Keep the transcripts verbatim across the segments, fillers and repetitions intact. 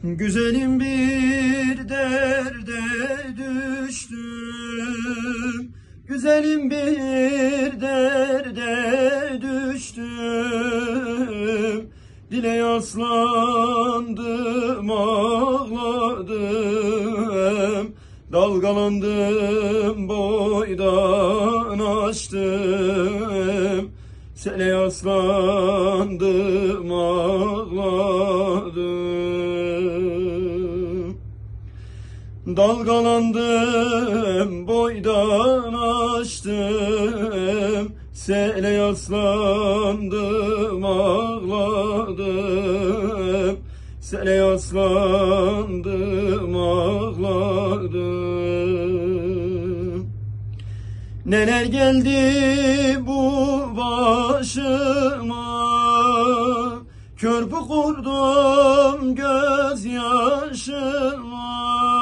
Güzelim bir derde düştüm, güzelim bir derde düştüm. Dile yaslandım, ağladım, dalgalandım, boydan açtım. Sele yaslandım, ağladım, dalgalandım, boydan açtım. Sele yaslandım, ağladım, sele yaslandım, ağladım. Neler geldi bu başıma, körpü kurdum gözyaşıma.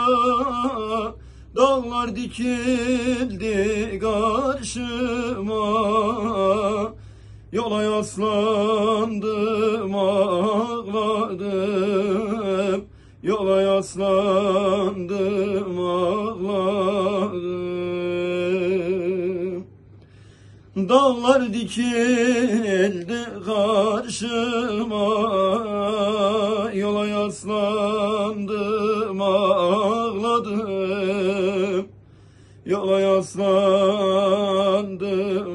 Dağlar dikildi karşıma, yola yaslandım, ağladım, yola yaslandım, ağladım. Dağlar dikildi karşıma, yola yaslandım, ağladım, yola yaslandım,